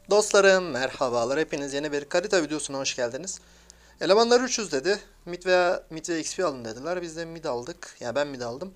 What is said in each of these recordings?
Dostlarım merhabalar, hepiniz yeni bir harita videosuna hoş geldiniz. Elemanlar 300 dedi. Mid ve XP alın dediler. Biz de mid aldık. Ya ben mid aldım.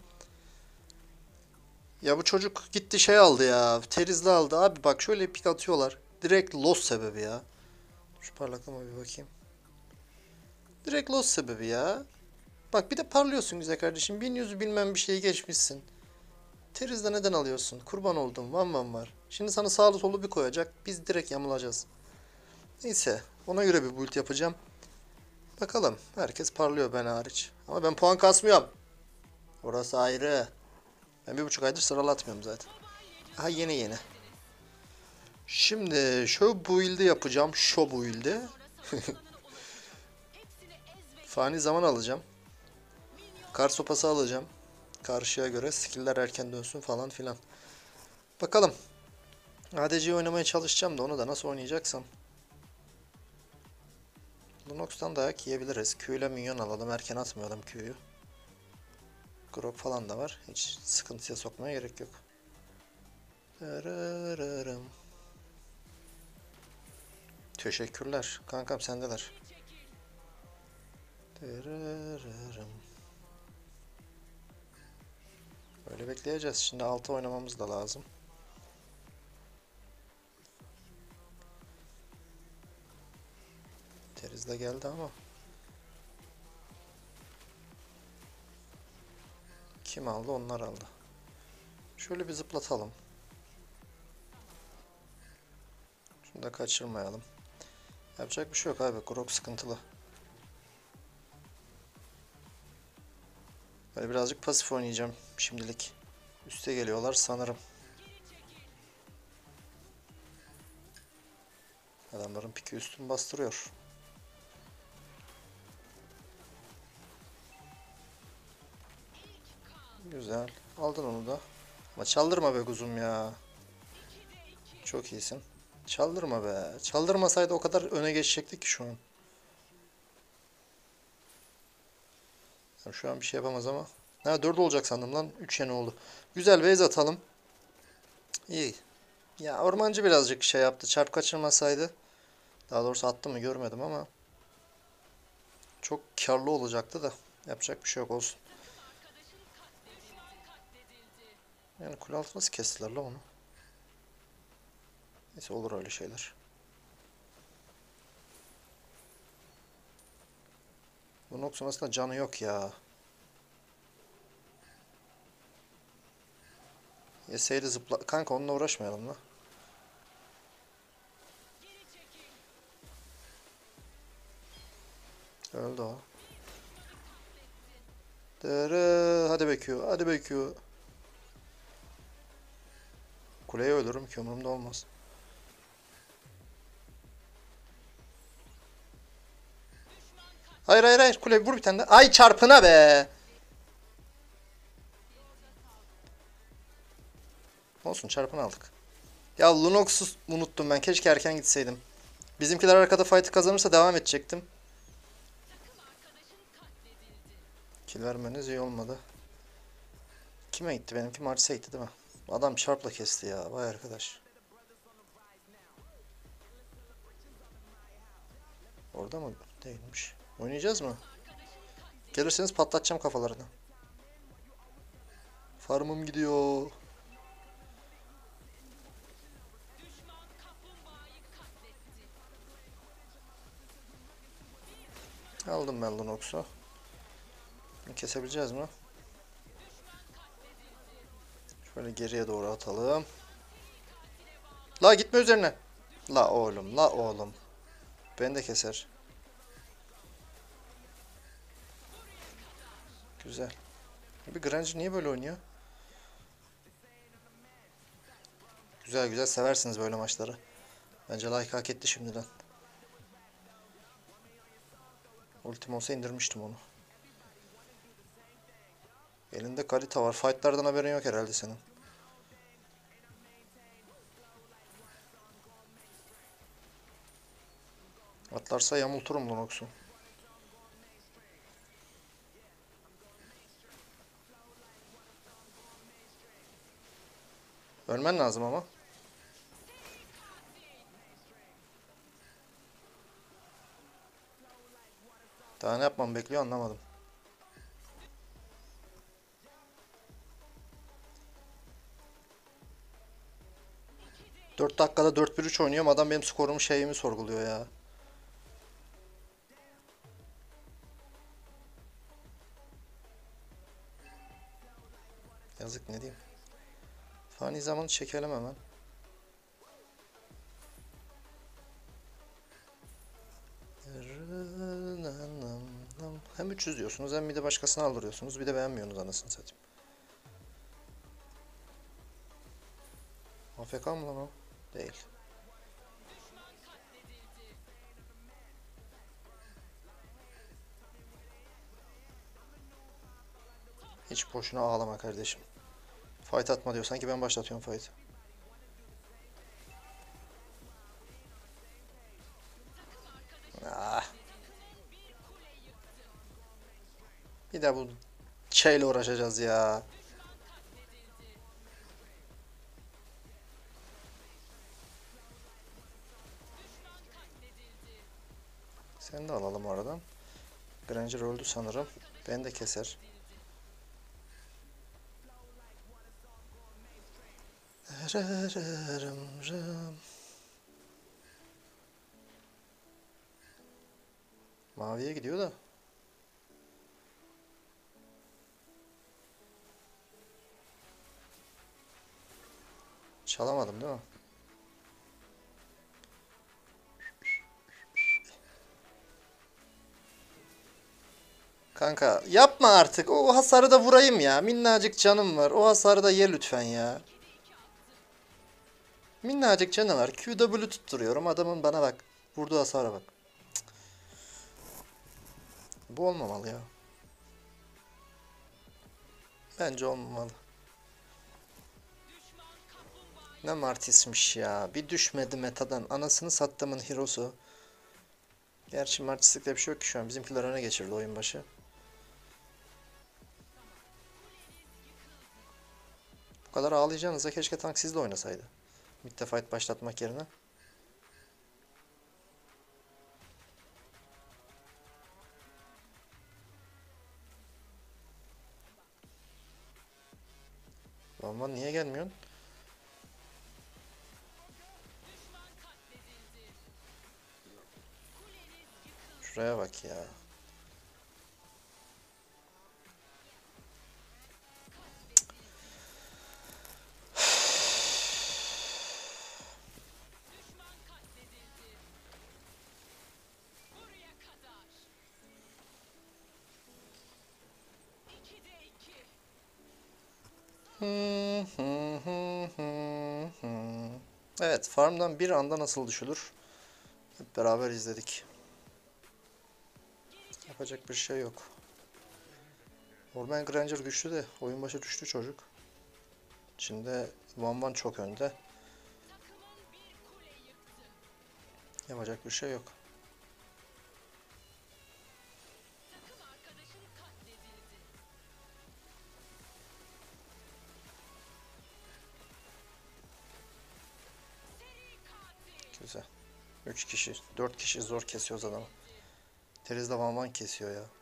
Ya bu çocuk gitti şey aldı ya. Terizli aldı. Abi bak şöyle pik atıyorlar. Direkt loss sebebi ya. Şu parlaklığıma bir bakayım. Direkt loss sebebi ya. Bak bir de parlıyorsun güzel kardeşim. 1100 bilmem bir şeyi geçmişsin. Terizde neden alıyorsun? Kurban oldum. Van var. Şimdi sana sağlı solu bir koyacak. Biz direkt yamulacağız. Neyse. Ona göre bir build yapacağım. Bakalım. Herkes parlıyor ben hariç. Ama ben puan kasmıyorum. Orası ayrı. Ben 1,5 aydır sıralatmıyorum zaten. Aha yeni. Şimdi şu build'i yapacağım. Şu build'i. Fani zaman alacağım. Kar sopası alacağım. Karşıya göre skill'ler erken dönsün falan filan. Bakalım. ADC'yi oynamaya çalışacağım da onu da nasıl oynayacaksam. Lunox'tan dayak yiyebiliriz. Q ile minyon alalım. Erken atmayalım Q'yu. Grok falan da var. Hiç sıkıntıya sokmaya gerek yok. Teşekkürler. Kankam sendeler. Böyle bekleyeceğiz. Şimdi 6 oynamamız da lazım. Teriz de geldi ama. Kim aldı? Onlar aldı. Şöyle bir zıplatalım. Şunu da kaçırmayalım. Yapacak bir şey yok abi. Grok sıkıntılı. Böyle birazcık pasif oynayacağım şimdilik. Üste geliyorlar sanırım. Adamların piki üstün bastırıyor. Güzel. Aldın onu da. Ama çaldırma be kuzum ya. Çok iyisin. Çaldırma be. Çaldırmasaydı o kadar öne geçecektik ki şu an. Yani şu an bir şey yapamaz ama. Ha 4 olacak sandım lan. 3 yeni oldu. Güzel base atalım. İyi. Ya ormancı birazcık şey yaptı. Çarp kaçırmasaydı. Daha doğrusu attı mı görmedim ama. Çok karlı olacaktı da. Yapacak bir şey yok olsun. Yani kule altı nasıl kestiler la onu? Neyse olur öyle şeyler. Bu Nox'un aslında canı yok ya. Yeseydi zıpla... Kanka onunla uğraşmayalım la. Öldü o. Dere, hadi bekliyor, hadi bekliyor. Kuleyi ölürüm ki umurumda olmaz. Hayır, kule vur bir tane de. Ay çarpına be. Olsun çarpını aldık. Ya Lunox'u unuttum ben. Keşke erken gitseydim. Bizimkiler arkada fight'ı kazanırsa devam edecektim. Kill vermeniz iyi olmadı. Kime gitti? Benimki Martis'e gitti değil mi? Adam çarpla kesti ya. Vay arkadaş. Orada mı? Değilmiş. Oynayacağız mı? Gelirseniz patlatacağım kafalarını. Farmım gidiyor. Aldım ben Lunox'u. Kesebileceğiz mi? Şöyle geriye doğru atalım. La gitme üzerine. La oğlum. Beni de keser. Güzel. Bir Granger niye böyle oynuyor? Güzel seversiniz böyle maçları. Bence like hak etti şimdiden. Ultim olsa indirmiştim onu. Elinde kalita var. Fightlardan haberin yok herhalde senin. Atlarsa yamulturum Lunox'u. Ölmen lazım ama. Daha ne yapmamı bekliyor anlamadım. Dört dakikada 4-1-3 oynuyorum. Adam benim skorumu şeyimi sorguluyor ya. Yazık ne diyeyim. Fani zamanı çekelim hemen. Hem 300 diyorsunuz hem bir de başkasını aldırıyorsunuz. Bir de beğenmiyorsunuz anasını satayım. AFK mı lan o? Değil. Hiç boşuna ağlama kardeşim. Fight atma diyor. Sanki ben başlatıyorum fight. Ah. Bir de bu şeyle uğraşacağız ya. Seni de alalım oradan. Granger öldü sanırım. Beni de keser. Maviye gidiyor da. Çalamadım değil mi? Kanka yapma artık. O hasarı da vurayım ya. Minnacık canım var. O hasarı da ye lütfen ya. Minnacık canı var. QW tutturuyorum. Adamın bana bak. Vurduğu hasara bak. Bu olmamalı ya. Bence olmamalı. Ne Martis'miş ya. Bir düşmedi metadan. Anasını sattımın hero'su. Gerçi Martis'likte bir şey yok ki şu an. Bizimkiler öne geçirdi oyun başı. Bu kadar ağlayacağınıza keşke tank sizle oynasaydı. Mid'de fight başlatmak yerine. Aman niye gelmiyorsun? Şuraya bak ya. Evet, farmdan bir anda nasıl düşülür? Hep beraber izledik. Yapacak bir şey yok. Orman Granger güçlü de oyun başı düştü çocuk. Şimdi Van Van çok önde. Yapacak bir şey yok. Güzel. 3 kişi, 4 kişi zor kesiyoruz adamı. Teriz de Van Van kesiyor ya.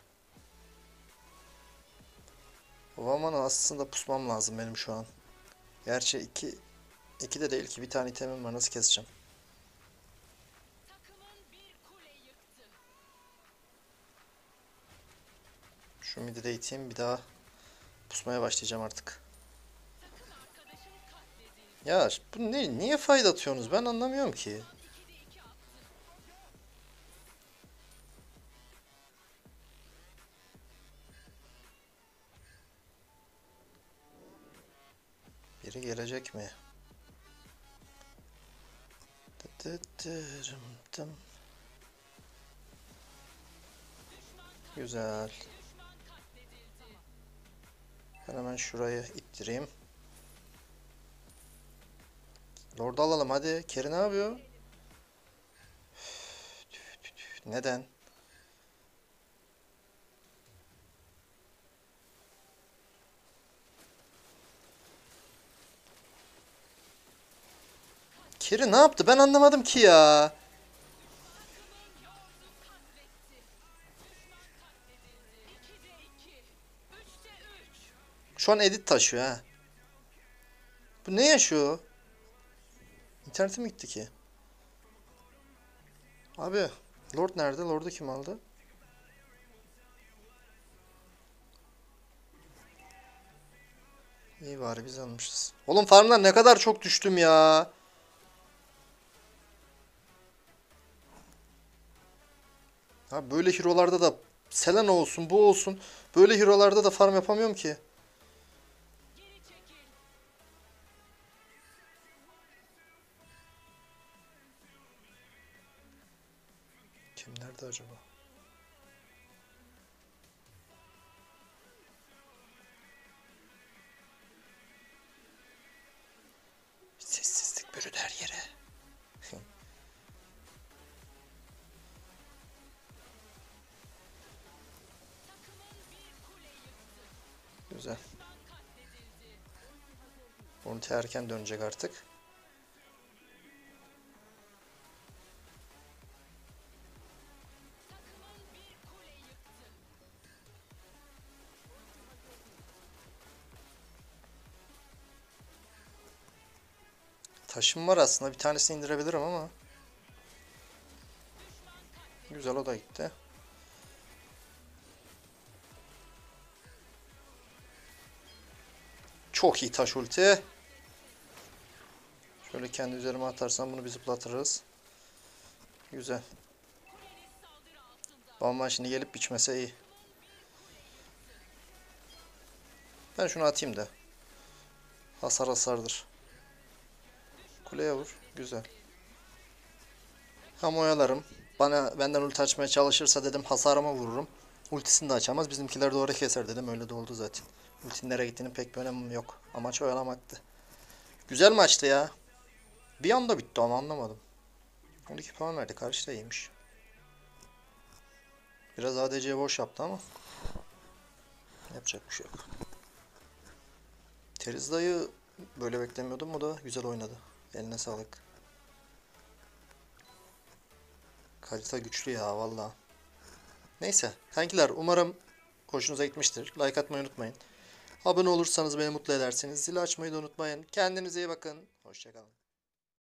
Van Van'a aslında pusmam lazım benim şu an. Gerçi iki de değil ki bir tane itemim var nasıl keseceğim? Şu midi de iteyim bir daha pusmaya başlayacağım artık. Ya bu niye fayda atıyorsunuz ben anlamıyorum ki. Biri gelecek mi? Güzel. Ben hemen şurayı ittireyim. Lord'u alalım hadi. Keri ne yapıyor? Neden? Keri ne yaptı? Ben anlamadım ki ya. Şu an edit taşıyor ha. Bu ne yaşıyor? İnternetim gitti ki. Abi Lord nerede? Lord'u kim aldı? İyi bari biz almışız. Oğlum farmdan ne kadar çok düştüm ya. Abi böyle hero'larda da Selena olsun bu olsun. Böyle hero'larda da farm yapamıyorum ki. Kim nerede acaba? Sessizlik bürüdü her yere. Güzel. Ulti erken dönecek artık. Taşım var aslında. Bir tanesini indirebilirim ama. Güzel, o da gitti. Çok iyi taş ulti. Şöyle kendi üzerime atarsam bunu bir zıplatırız. Güzel. Balman şimdi gelip biçmese iyi. Ben şunu atayım da. Hasar hasardır. Kuleye vur. Güzel. Hem oyalarım. Benden ulti açmaya çalışırsa dedim hasarıma vururum. Ultisini de açamaz. Bizimkiler de oraya keser dedim. Öyle de oldu zaten. Ultinin nereye gittiğinin pek bir önemi yok. Amaç oyalamaktı. Güzel maçtı ya. Bir anda bitti ama anlamadım. 12 puan verdi. Karşı da iyiymiş. Biraz ADC boş yaptı ama yapacak bir şey yok. Terizla'yı böyle beklemiyordum. O da güzel oynadı. Eline sağlık. Kalite güçlü ya valla. Neyse. Kankiler umarım hoşunuza gitmiştir. Like atmayı unutmayın. Abone olursanız beni mutlu edersiniz. Zili açmayı da unutmayın. Kendinize iyi bakın. Hoşçakalın.